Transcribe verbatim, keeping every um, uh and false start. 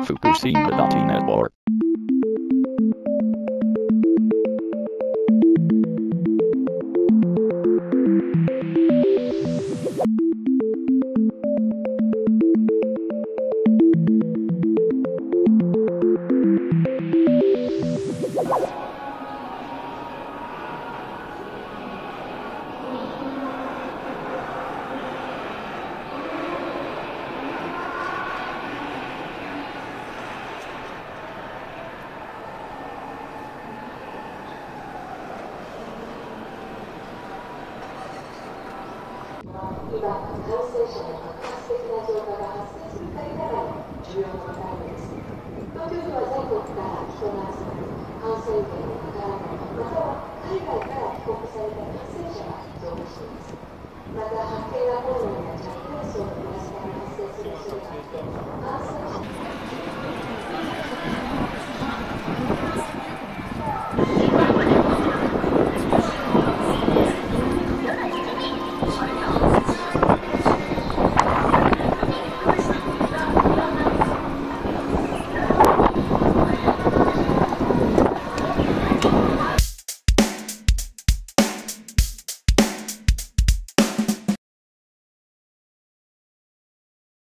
Fukushima.net. 今、感染者の爆発的な増加が発生する限りながら重要な課題です。東京都は全国から人が集まり、感染源にかからない、または海外から帰国された感染者が増加しています。また、発見が困難な若年層のクラスターが発生する恐れがあって、感